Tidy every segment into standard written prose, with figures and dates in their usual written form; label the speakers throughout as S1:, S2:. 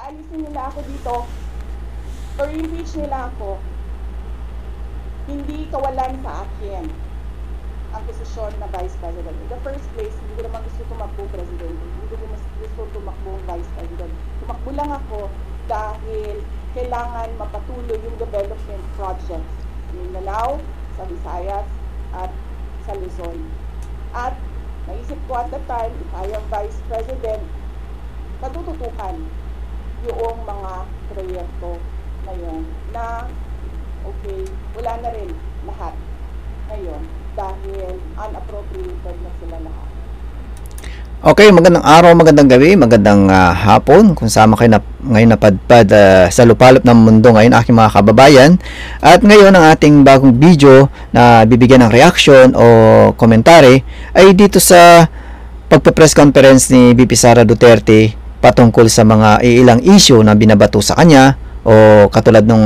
S1: paalisin nila ako dito or impeach nila ako, hindi kawalan sa akin ang posisyon na Vice President. In the first place, hindi ko naman gusto tumakbo President. Hindi ko gusto tumakbo Vice President. Tumakbo lang ako dahil kailangan mapatuloy yung development projects sa Mindanao, sa Visayas, at sa Luzon. At naisip ko at the time, if I am Vice President, patututukan yung mga proyekto na yun na okay, wala na rin lahat ngayon dahil unappropriated na sila lahat.
S2: Okay, magandang araw, magandang gabi, magandang hapon kung sama kayo na, ngayon napadpad sa lupalop ng mundo ngayon, aking mga kababayan. At ngayon ang ating bagong video na bibigyan ng reaction o komentary ay dito sa pagpe-press conference ni VP Sara Duterte patungkol sa mga ilang issue na binabato sa kanya o katulad nung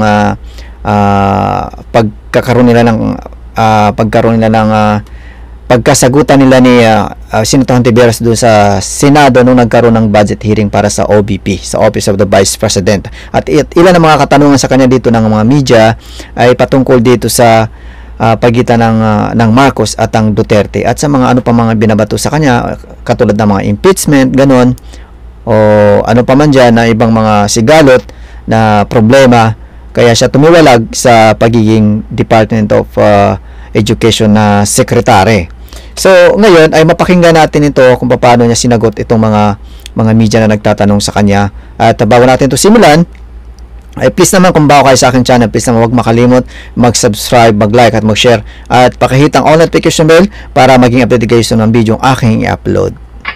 S2: pagkakaroon nila ng pagkasagutan nila ni Senator Hontiveros doon sa Senado nung nagkaroon ng budget hearing para sa OVP, sa Office of the Vice President. At ilan ng mga katanungan sa kanya dito ng mga media ay patungkol dito sa pagitan ng Marcos at ang Duterte at sa mga ano pa mga binabato sa kanya katulad ng mga impeachment, ganon, o ano pa man dyan na ibang mga sigalot na problema, kaya siya tumiwalag sa pagiging Department of Education na Secretary. So, ngayon ay mapakinggan natin ito kung paano niya sinagot itong mga media na nagtatanong sa kanya. At bago natin ito simulan, ay please naman kung bago kayo sa aking channel, please naman huwag makalimot mag-subscribe, mag-like at mag-share at pakihit ang all notification bell para maging updated kayo sa mga video ang aking i-upload.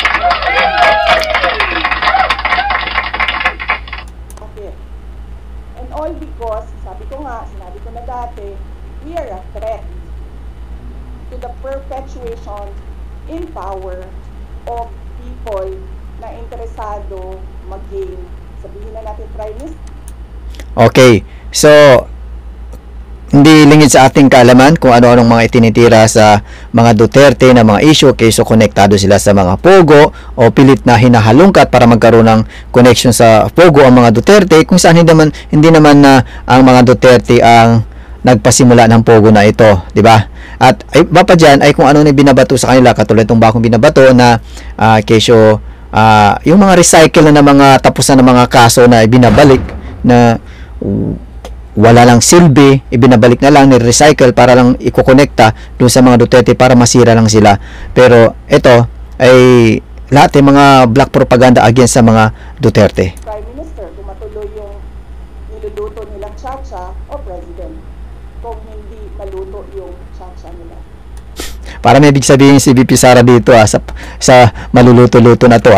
S1: Okay. And all because, sinabi ko na dati, we are a threat to the perpetuation in power of people na interesado mag-gain. Sabihin na natin prime minister.
S2: Okay, so hindi lingid sa ating kaalaman kung ano-anong mga itinitira sa mga Duterte na mga issue, kaysa konektado sila sa mga Pogo o pilit na hinahalungkat para magkaroon ng connection sa Pogo ang mga Duterte, kung saan hindi naman na ang mga Duterte ang nagpasimula ng Pogo na ito, di ba? At iba pa dyan ay kung ano na binabato sa kanila, katulad itong bakong binabato na kesyo yung mga recycle na mga tapusan ng mga kaso na ibinabalik na wala lang silbi, ibinabalik na lang, ni-recycle para lang ikokonekta doon sa mga Duterte para masira lang sila. Pero ito ay lahat ng mga black propaganda against sa mga Duterte.
S1: Prime Minister, kung matuloy yung niluluto nilang chacha o President, kung hindi maluto yung chacha nila.
S2: Para may ibig sabihin si VP Sara dito sa maluluto-luto na to .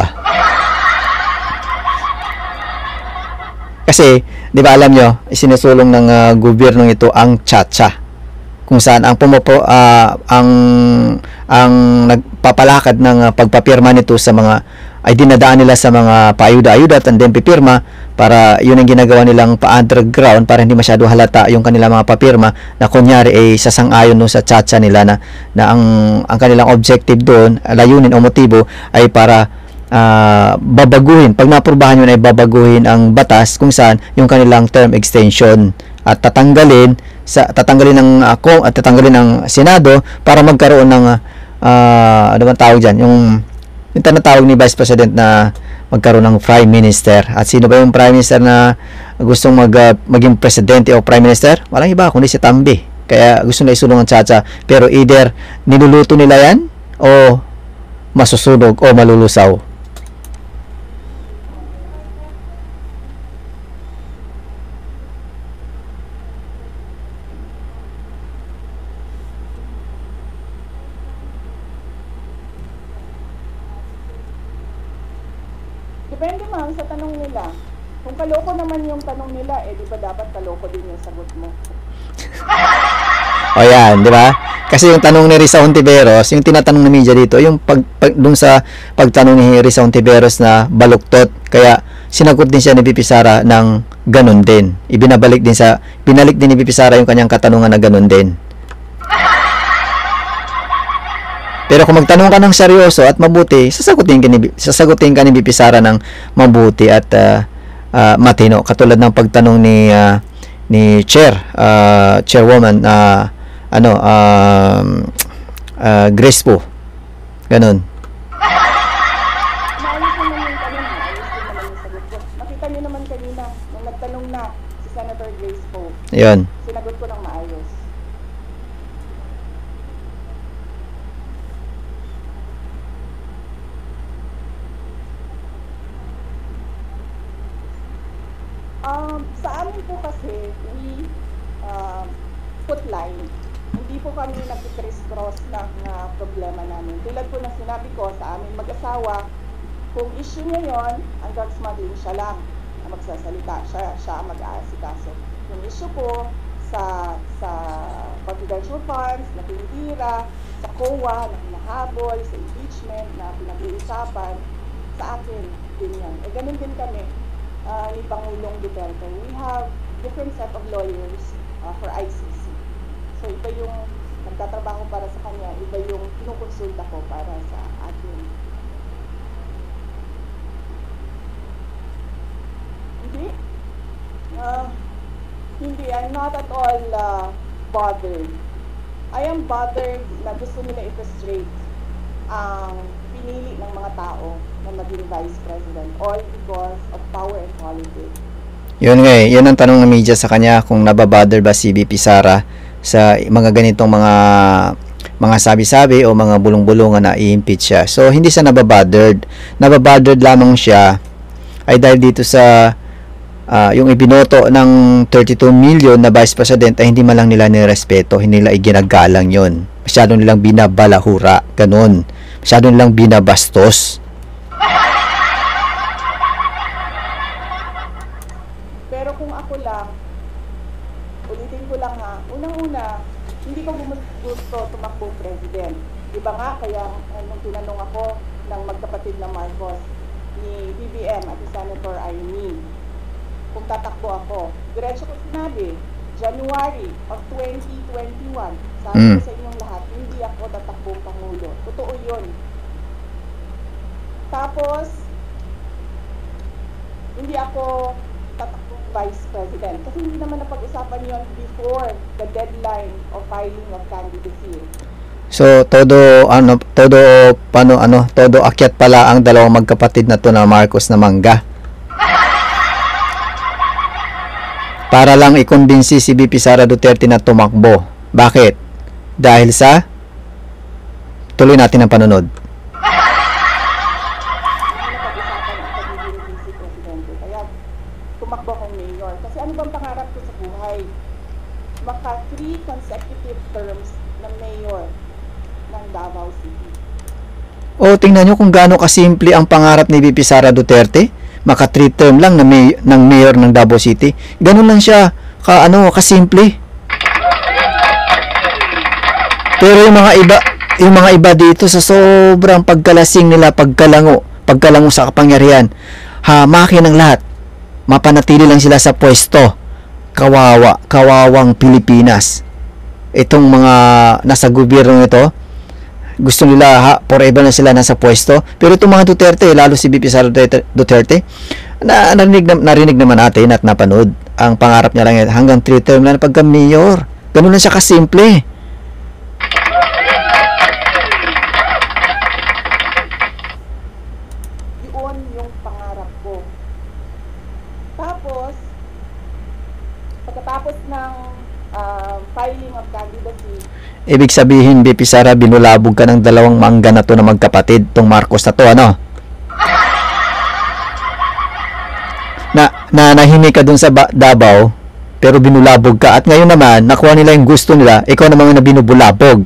S2: Kasi, di ba alam nyo, isinusulong ng gobyernong ito ang chacha. Kung saan ang nagpapalakad ng pagpapirma nito sa mga, ay dinadaan nila sa mga paayuda-ayuda at then pipirma para yun ang ginagawa nilang pa-underground para hindi masyado halata yung kanilang mga papirma na kunyari ay sasang-ayon sa chacha nila na ang kanilang objective doon, layunin o motibo ay para babaguhin, pag napurbahan yun ay babaguhin ang batas kung saan yung kanilang term extension at tatanggalin ng Senado para magkaroon ng ano bang tawag dyan, yung tinatawag ni Vice President na magkaroon ng Prime Minister. At sino ba yung Prime Minister na gustong maging Presidente o Prime Minister? Walang iba kundi si Tambi. Kaya gusto na isulong ang chacha, pero either niluluto nila yan o masusunog o malulusaw.
S1: Depende ma'am sa tanong nila. Kung kaloko naman yung tanong nila, di ba dapat kaloko din yung sagot mo?
S2: O yan, di ba? Kasi yung tanong ni Risa Hontiveros, yung tinatanong ng media dito, yung dun sa pagtanong ni Risa Hontiveros na baluktot, kaya sinagot din siya ni VP Sara ng ganun din. Binalik din ni VP Sara yung kanyang katanungan na ganun din. Pero kung magtanong ka ng seryoso at mabuti, sasagutin ka ni VP Sara ng mabuti at matino, katulad ng pagtanong ni chairwoman Grace po, ganun.
S1: Maayos naman yung tanong, maayos din naman yung sagot ko. Nakita niyo naman kanina, nung nagtanong na si Senator Grace Poe,
S2: Yun.
S1: sinagot ko ng maayos. Sa amin po kasi, we put line. Hindi po kami nag-criss-cross ng problema namin. Tulad po ng sinabi ko sa amin mag-asawa, kung issue niya yon, ang drug smuggling siya lang ang magsasalita, siya ang mag-aasikaso. Yung issue po sa confidential funds na tinitira, sa COA na hinahabol, sa impeachment na pinag-uusapan, sa akin din yan. Ganun din kami ni Pangulong Duterte. We have different set of lawyers for ICC. So iba yung nagtatrabaho para sa kanya, iba yung kinukonsulta ko para sa atin. Hindi, I'm not at all bothered. I am bothered na gusto nila i-frustrate ang pinili ng mga tao na maging Vice President, all because of power and politics.
S2: Yun nga yun ang tanong ng media sa kanya, kung nababother ba si VP Sara sa mga ganitong mga sabi-sabi o mga bulong-bulungan na i-impeach siya. So hindi siya nababothered lamang siya ay dahil dito sa yung ibinoto ng 32 million na Vice President ay hindi man lang nila nirespeto, hindi nila iginagalang yun. Masyado nilang binabalahura, ganun. Masyado nilang binabastos.
S1: Pero kung ako lang, ulitin ko lang ha, unang-una, hindi ko gusto tumakbo president. Diba nga, kaya nung tinanong ako ng magkapatid na Marcos, ni BBM at ni Senator Aimee, kung tatakbo ako, diretso ko sinabi, January of 2021, sabi ko sa inyong lahat, hindi ako tatakbong Pangulo. Totoo yun. Tapos, hindi ako tatakbong Vice President. Kasi hindi naman napag-usapan yun before the deadline of filing of candidacy.
S2: So todo akyat pala ang dalawang magkapatid na to na Marcos na mangga. Para lang ikumbinsi si VP Sara Duterte na tumakbo. Bakit? Dahil sa tuloy natin ang panunod.
S1: Napag-usapan ang pagiging vice presidente. Kaya tumakbo akong mayor. Kasi ano bang pangarap ko sa buhay? Maka 3 consecutive terms na mayor ng Davao City.
S2: O tingnan nyo kung gaano kasimple ang pangarap ni VP Sara Duterte. Maka 3 term lang ng mayor ng Davao City. Ganun lang siya kasimple. Pero yung mga iba dito sa sobrang pagkalasing nila, pagkalango sa kapangyarihan, hamakin ng lahat. Mapanatili lang sila sa pwesto. Kawawang Pilipinas. Itong mga nasa gobyerno nito, gusto nila forever na sila nasa pwesto. Pero itong mga Duterte, lalo si VP Sara Duterte, narinig naman natin at napanood. Ang pangarap niya lang hanggang 3 term na pagka-mayor. Ganun lang siya kasimple.
S1: Yun yung pangarap ko. Tapos, pagkatapos ng filing of candidacy,
S2: Ibig sabihin, VP Sara, binulabog ka ng dalawang mangga na to na magkapatid, tong Marcos na to, ano? Nahimik ka dun sa Davao, pero binulabog ka. At ngayon naman, nakuha nila yung gusto nila, ikaw naman na binubulabog.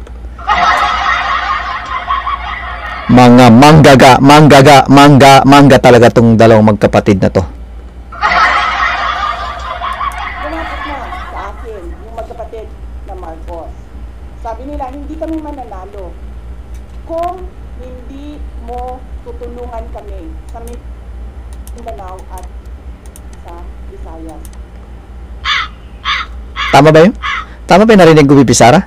S2: Mga mangga talaga tong dalawang magkapatid na to.
S1: lumapit na sa akin yung magkapatid na Marcos. Sabi nila, hindi kami mananalo kung hindi mo tutulungan kami sa Mindanao at sa Visayas.
S2: Tama ba yun? Tama ba yung narinig ko, VP Sara?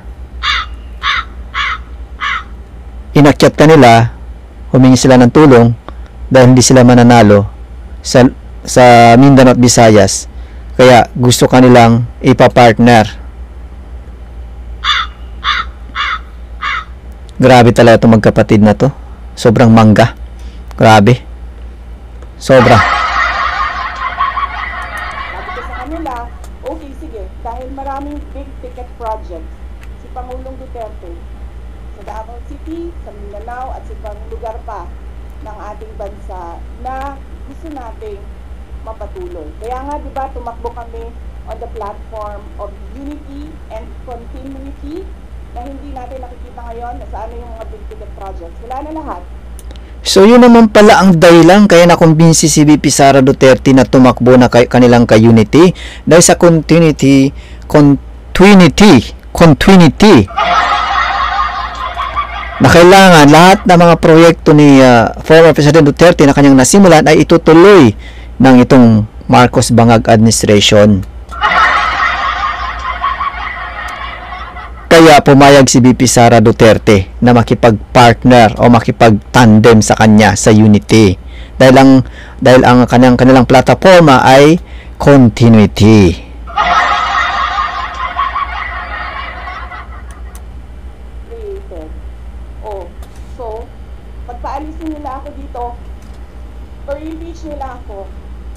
S2: Inakyat ka nila, humingi sila ng tulong dahil hindi sila mananalo sa sa Mindanao at Visayas. Kaya gusto kanilang ipa-partner. Grabe talaga itong magkapatid na to. Sobrang mangga. Grabe. Sobra.
S1: Sabi ko sa kanila, okay, sige, dahil maraming big ticket projects si Pangulong Duterte sa Davao City, sa Mindanao at sa ibang lugar pa ng ating bansa na gusto nating mapatuloy. Kaya nga, di ba, tumakbo kami on the platform of unity and continuity na hindi natin nakikita ngayon na saan na yung mga big ticket projects. Wala na lahat.
S2: So yun naman pala ang dahilan kaya nakumbinsi si VP Sara Duterte na tumakbo na kanilang ka-unity dahil sa continuity na kailangan lahat ng mga proyekto ni former President Duterte na kanyang nasimulan ay itutuloy ng itong Marcos Bangag administration. Kaya pumayag si VP Sara Duterte na makipag-partner o makipag-tandem sa kanya sa unity. Dahil ang kanilang plataforma ay continuity.
S1: Created. Oh, so, pagpaalisin nila ako dito, or impeach nila ako,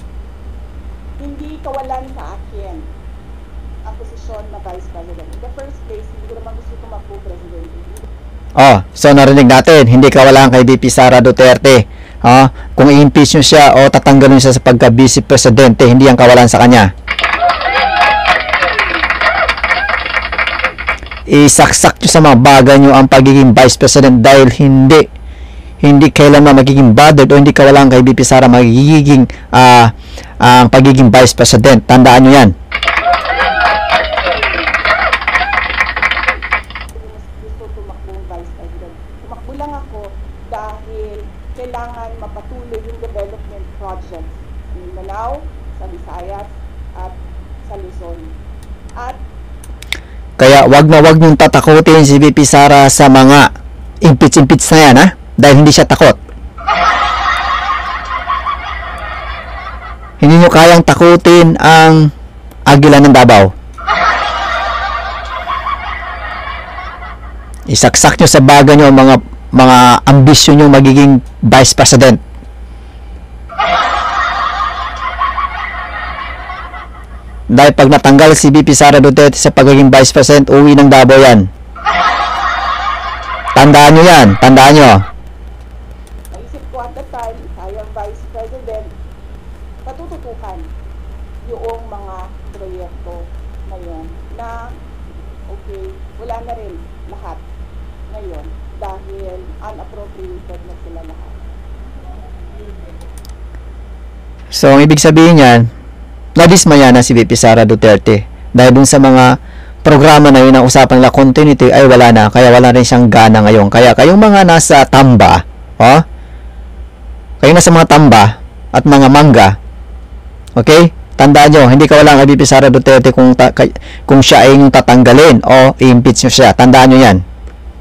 S1: hindi kawalan sa akin ang posisyon na Vice President. In the first place, hindi ko naman gusto tumakbo President.
S2: Oh, so narinig natin, hindi kawalan kay VP Sara Duterte. Kung i-impeach nyo siya o tatanggalin siya sa pagka-vice presidente, hindi ang kawalan sa kanya. Isaksak nyo sa mga bagay nyo ang pagiging vice president dahil hindi kailanman magiging bothered o hindi kawalan kay VP Sara magiging ang pagiging vice president. Tandaan nyo yan.
S1: Tumakbo lang ako dahil kailangan mapatuloy yung development projects sa Mindanao, sa Visayas, at sa Luzon. At
S2: kaya wag na wag niyong tatakutin si VP Sara sa mga impeach na yan, dahil hindi siya takot. Hindi niyo kayang takutin ang Agila ng Davao. Isaksak nyo sa baga nyo ang mga ambisyon nyo magiging vice president. Dahil pag natanggal si VP Sara Duterte sa pagiging vice president, uwi ng Davao yan. Tandaan nyo yan. Tandaan nyo.
S1: naisip ko at the time, sayang Vice President, patututukan yung mga proyekto ngayon na okay, wala na rin lahat ngayon dahil unappropriated na sila lahat.
S2: So, ang ibig sabihin yan, nadismaya na si VP Sara Duterte dahil dun sa mga programa na yun ang usapan nila continuity ay wala na, kaya wala rin siyang gana ngayon. Kaya kayong mga nasa tamba, kayong nasa mga tamba at mga mangga, okay, tandaan nyo, hindi ka wala kay VP Sara Duterte kung siya ay yung tatanggalin o i-impeach nyo siya. Tandaan nyo yan.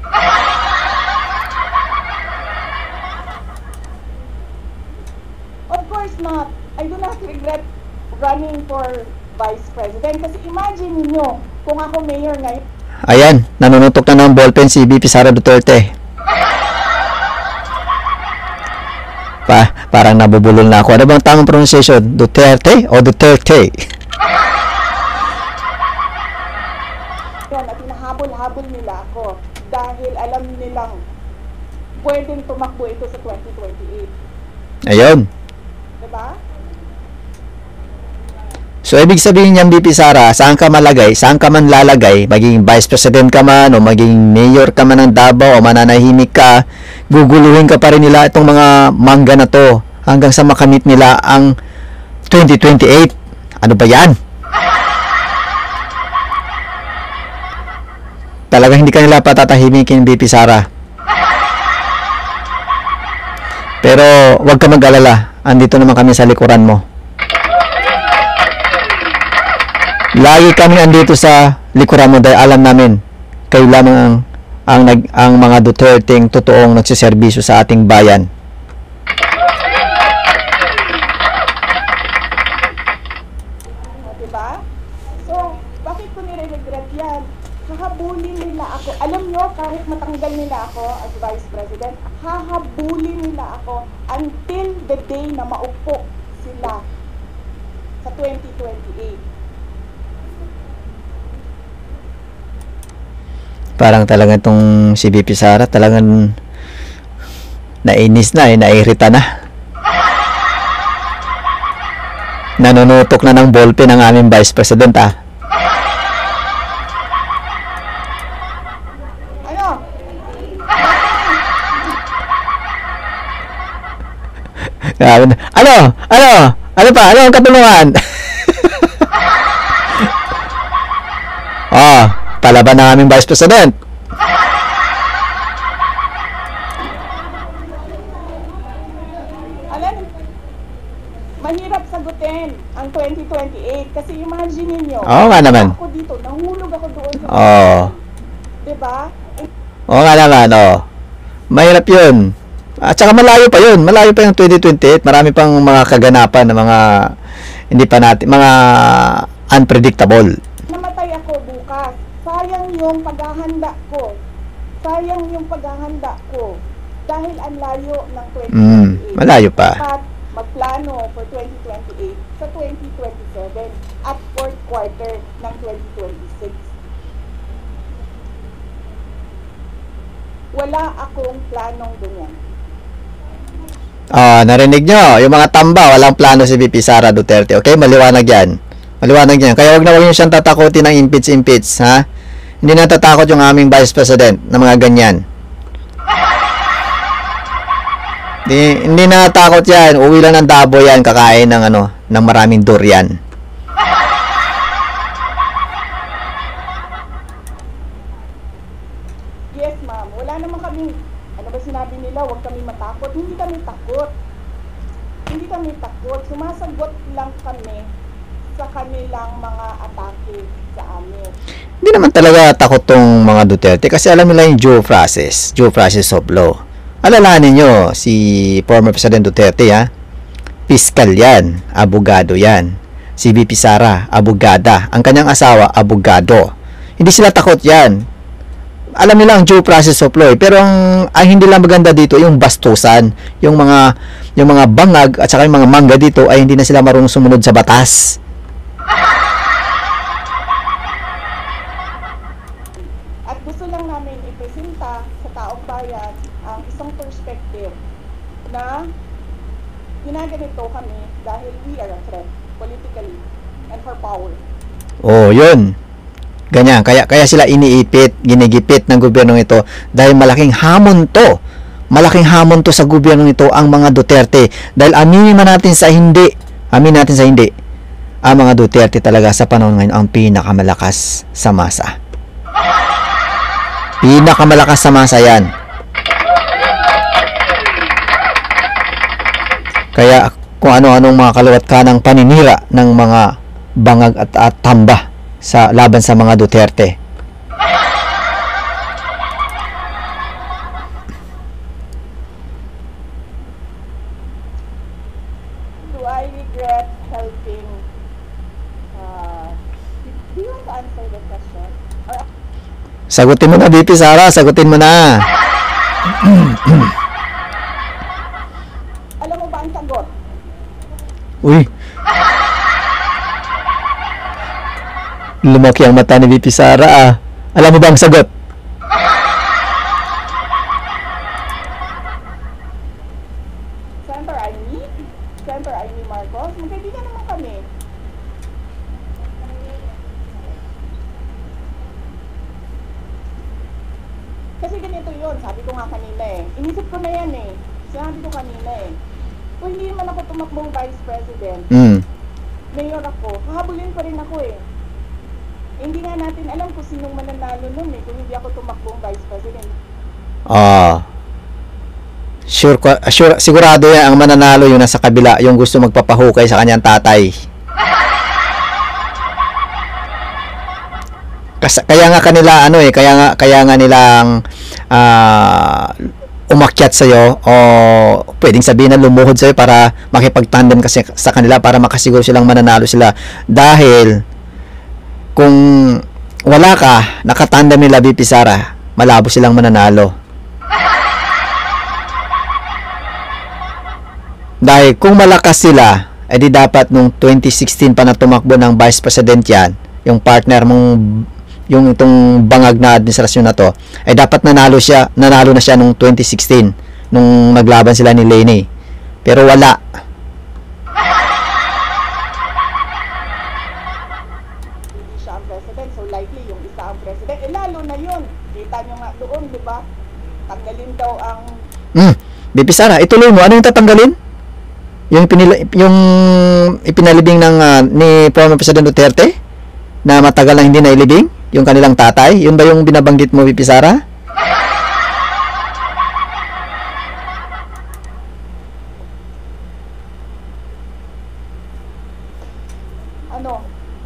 S1: Of course not. I do not regret running for Vice President kasi imagine niyo kung ako mayor ngayon.
S2: Ayan, nanunutok na ng ballpen si VP Sara Duterte. Parang nabubulol na ako. Ano bang tamang pronunciation? Duterte o Duterte?
S1: Yan, at hinahabol-habol nila ako dahil alam nilang pwedeng tumakbo ito sa 2028.
S2: Ayun.
S1: Diba?
S2: So, ibig sabihin niyan, VP Sara, saan ka malagay, saan ka man lalagay, magiging vice president ka man, o maging mayor ka man ng Davao, o mananahimik ka, guguluhin ka pa rin nila itong mga mangga na to, hanggang sa makamit nila ang 2028. Ano ba yan? Talagang hindi ka nila patatahimikin, VP Sara. Pero, wag ka mag-alala, andito naman kami sa likuran mo. Lagi kami andito sa likuran mo dahil alam namin kayo lamang ang mga Duterteng totoong nagsiservisyo sa ating bayan.
S1: ko nire-regret yan. Hahabulin nila ako. Alam nyo, kahit matanggal nila ako as Vice President, hahabulin nila ako until the day na maupo sila sa 2028.
S2: Parang talaga itong si VP Sara talagang nainis na, nairita na. Nanunutok na ng ballpen ng aming Vice President, ah.
S1: Ano?
S2: Ano pa? Ano ang katulungan? Oh, palaban ng aming Vice President.
S1: Alam, mahirap sagutin ang 2028 kasi imagine niyo.
S2: Oo nga naman.
S1: Ako dito, nahulog ako doon.
S2: Oo.
S1: Diba?
S2: Oo nga naman, oh. Mahirap yun. At saka malayo pa yun. Malayo pa yung 2028. Marami pang mga kaganapan na mga hindi pa natin, mga unpredictable.
S1: Namatay ako bukas. Sayang yung paghahanda ko. Sayang yung paghahanda ko. Dahil ang layo ng 2028.
S2: Malayo pa.
S1: Dapat magplano for 2028 sa 2027 at fourth quarter ng 2026. Wala akong planong ganyan.
S2: Narinig nyo, yung mga tamba, walang plano si VP Sara Duterte. Okay, maliwanag yan. Maliwanag yan. Kaya wag nyo siyang tatakutin ng impeach, ha? Hindi natatakot yung aming Vice President na mga ganyan. Hindi natatakot yan. Uwi lang ng Dabo yan, kakain ng ng maraming durian.
S1: Yes, ma'am. Wala naman kami, ano ba sinabi nila, huwag kami matakot. Hindi kami takot. Hindi kami takot. Sumasagot lang kami sa kanilang mga atake sa amin.
S2: Hindi naman talaga takot tong mga Duterte kasi alam nila yung due process of law. Alalahanin nyo, si former President Duterte, ha? Piskal yan, abogado yan. Si VP Sara, abogada. Ang kanyang asawa, abogado. Hindi sila takot yan. Alam nila ang due process of law, pero ang hindi lang maganda dito yung bastusan, yung mga bangag at saka yung mga mangga dito ay hindi na sila marunong sumunod sa batas.
S1: At gusto lang namin ipresenta sa taong bayan ang isang perspective na ginaganito kami dahil we are a threat politically and for power.
S2: Oh, yun. Ganyan, kaya sila ginigipit ng gobyernong ito dahil malaking hamon to. Malaking hamon to sa gobyernong ito ang mga Duterte. Dahil aminin natin sa hindi, ang mga Duterte talaga sa panahon ngayon ang pinakamalakas sa masa. Pinakamalakas sa masa yan. Kaya kung ano-anong mga kaluwat kanang paninira ng mga bangag at tamba sa laban sa mga Duterte.
S1: Do I regret helping? Do you want to answer the question? Or,
S2: Sagutin mo na, VP Sara, sagutin mo na.
S1: alam mo ba ang sagot?
S2: Uy. Lumaki ang mata ni VP Sara, ah. Alam mo ba ang sagot?
S1: Senator Amy Marcos, magkaibigan naman kami. Kasi ganito yun, sabi ko nga kanina eh. Inisip ko na yan eh. Sabi ko kanina eh. Kung hindi naman ako tumakbong Vice President, mayor ako, hahabulin pa rin ako eh. Hindi nga natin alam kung sinong mananalo nun eh, kung hindi ako tumakbong Vice President.
S2: Sure, sigurado yan ang mananalo yung nasa kabila, yung gusto magpapahukay sa kanyang tatay. Kaya nga kanila kaya nga nilang umakyat sa iyo o pwedeng sabihin na lumuhod sa iyo para makipagtandem kasi sa kanila para makasiguro silang mananalo sila dahil kung wala ka, nakatandem nila VP Sara, malabo silang mananalo. Dahil kung malakas sila, edi dapat nung 2016 pa na tumakbo ng Vice President yan, yung partner mong, yung itong bangag na administrasyon na to, ay dapat nanalo na siya nung 2016, nung naglaban sila ni Leni. Pero wala.
S1: Hindi siya ang president, so likely yung isa ang president. Eh lalo na yun, kita nyo nga doon, di ba? Tanggalin daw ang
S2: VP Sara, ituloy mo, ano yung tatanggalin? Yung ipinalibing ng ni former President Duterte na matagal na hindi nailibing, yung kanilang tatay, yun ba yung binabanggit mo, VP Sara?
S1: ano?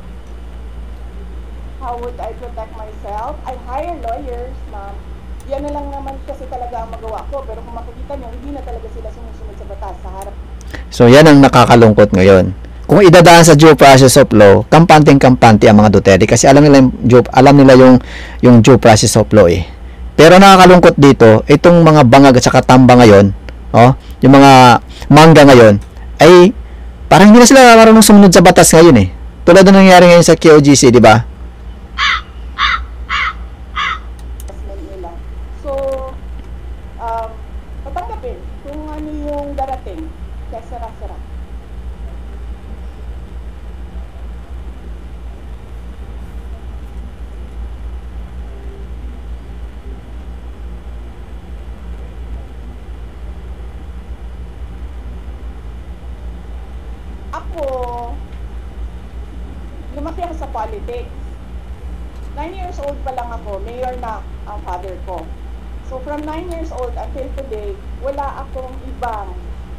S1: How would I protect myself? I hire lawyers, ma'am. Yan na lang naman kasi talaga ang magawa ko. Pero kung makikita nyo, hindi na talaga sila sumusunod sa batas sa harap.
S2: So, yan ang nakakalungkot ngayon. Kung idadaan sa due process of law, kampanteng-kampante ang mga Duterte kasi alam nila yung due process of law eh. Pero nakakalungkot dito, itong mga bangag at saka tamba ngayon, yung mga mangga ngayon, ay parang hindi na sila marunong sumunod sa batas ngayon eh. Tulad na nangyari ngayon sa KOGC, di ba?
S1: Nila. So, patanggapin kung ano yung darating. Kaya sara-sara. Ako, lumaki ako sa politics. 9 years old pa lang ako, mayor na ang father ko. So from 9 years old until today, wala akong ibang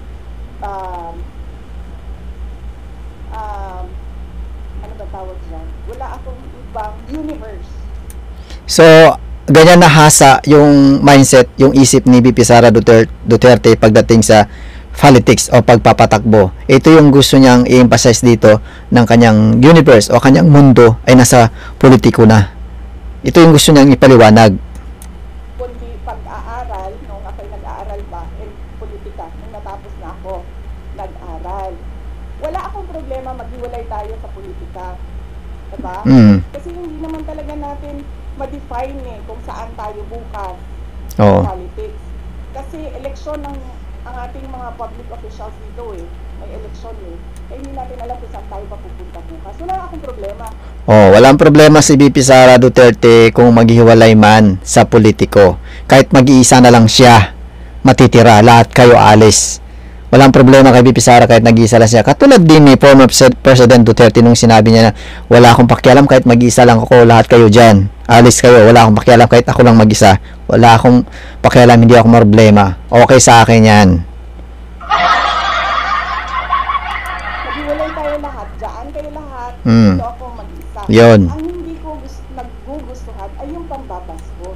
S1: ano ba tawag dyan? Wala akong ibang universe.
S2: So, ganyan nahasa yung mindset, yung isip ni VP Sara Duterte pagdating sa politics o pagpapatakbo. Ito yung gusto niyang i-emphasize dito ng kanyang universe o kanyang mundo ay nasa politiko na. Ito yung gusto niyang ipaliwanag.
S1: Kundi pag-aaral, nung ako'y nag-aaral pa, politika, nung natapos na ako, nag-aral. Wala akong problema maghiwalay tayo sa politika. Diba? Kasi hindi naman talaga natin ma-define kung saan tayo bukas sa politics. Kasi eleksyon ang ating mga public officials dito may eleksyon kaya hindi natin alam kung saan tayo papupunta bukas. Wala akong problema.
S2: Walang problema si VP Sara Duterte kung maghiwalay man sa politiko. Kahit mag-iisa na lang siya, matitira, lahat kayo alis. Walang problema kay VP Sara kahit nag-iisa lang siya. Katulad din ni former President Duterte nung sinabi niya na wala akong pakialam kahit mag-iisa lang ako, lahat kayo dyan. Alis kayo, wala akong pakialam kahit ako lang mag-isa. Wala akong pakialam, hindi ako problema. Okay sa akin yan.
S1: Maghiwalay tayo lahat, dyan kayo lahat, dito ako mag-isa.
S2: Yun.
S1: Ang hindi ko nagugustuhan ay yung pambabastos.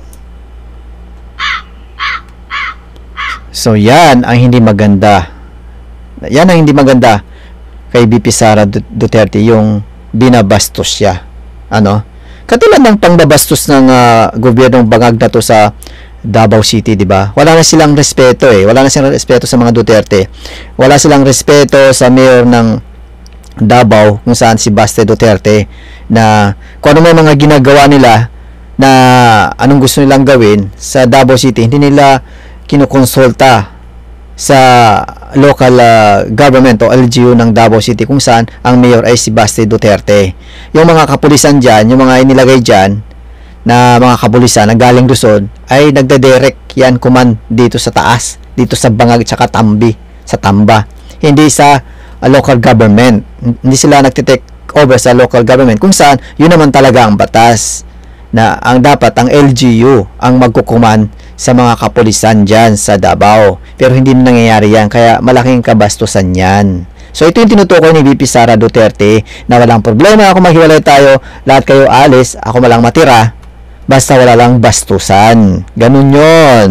S2: So yan ang hindi maganda. Yan ang hindi maganda kay VP Sara Duterte, yung binabastos siya. Katulad ng pangbabastos ng gobyernong bangag na to sa Davao City, di ba? Wala na silang respeto Wala na silang respeto sa mga Duterte. Wala silang respeto sa mayor ng Davao kung saan si Baste Duterte, na kung ano may mga ginagawa nila na anong gusto nilang gawin sa Davao City, hindi nila kinukonsulta sa local government o LGU ng Davao City kung saan ang mayor ay si Baste Duterte. Yung mga kapulisan dyan, yung mga inilagay dyan na mga kapulisan na galing Luzon ay nagdadirect yan command dito sa taas, dito sa Bangag tsaka Tambi, sa Tamba, hindi sa local government. Hindi sila nagtitake over sa local government kung saan yun naman talaga ang batas na ang dapat ang LGU ang magkukuman sa mga kapulisan dyan sa Davao. Pero hindi na nangyayari yan, kaya malaking kabastusan yan. So ito yung tinutukoy ni VP Sara Duterte na walang problema kung maghiwalay tayo, lahat kayo alis, ako malang matira, basta wala lang bastusan. Ganun yun.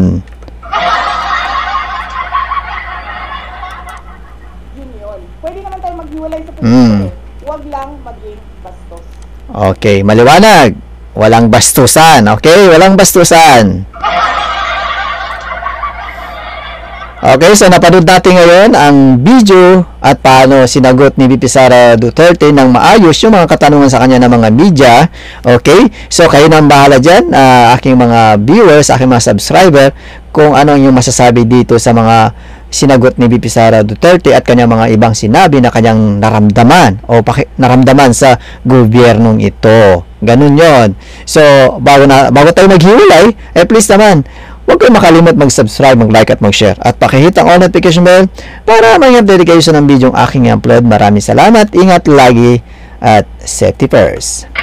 S1: Yun. Pwede naman tayo maghiwalay sa politika. Huwag lang maging bastos.
S2: Okay, maliwanag. Walang bastusan, okay? Walang bastusan. Okay, so napanood natin ngayon ang video at paano sinagot ni VP Sara Duterte ng maayos yung mga katanungan sa kanya ng mga media. Okay, so kayo nang bahala dyan, aking mga viewers, aking mga subscriber, kung ano yung masasabi dito sa mga sinagot ni VP Sara Duterte at kanyang mga ibang sinabi na kanyang naramdaman o naramdaman sa gobyernong ito. Ganun yon. So, bago tayo maghiwalay, please naman, huwag kayong makalimot mag-subscribe, mag-like at mag-share. At pakihit ang all notification bell para may update kayo sa ng video aking i-upload. Maraming salamat, ingat lagi at safety first.